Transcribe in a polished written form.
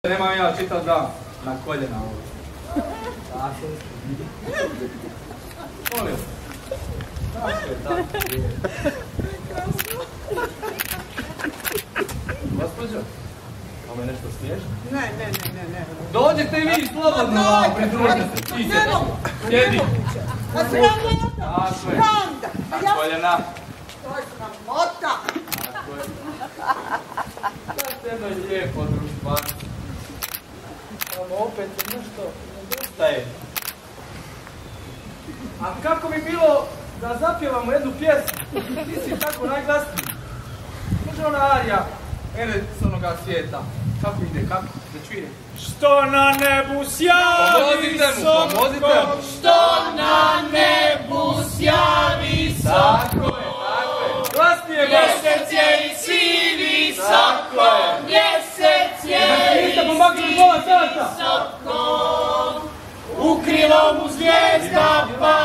Nemam ja čitav dan na koljena ovo. Molim. Tako je, tako je. Gospođo, ovo je nešto smiješno? Ne. Dođite i vi slobodno vam, pridružite se. Ti sjedi. A sramota! Tako je. Randa! Na koljena. To je sramota! Tako je. Sad jedno lijepo društvo. Samo opet nešto nedostaje. A kako bi bilo da zapjevamo jednu pjesmu? Ti si tako najglasniji. Može ona arija, ene s onoga svijeta. Kako ide, kako? Da čuje. Što na nebu sjavi visoko, što na nebu sjavi visoko, Glasnije, mjesec je i svi visoko, mjesec je i svi visoko, u krilo mu zvijezda pa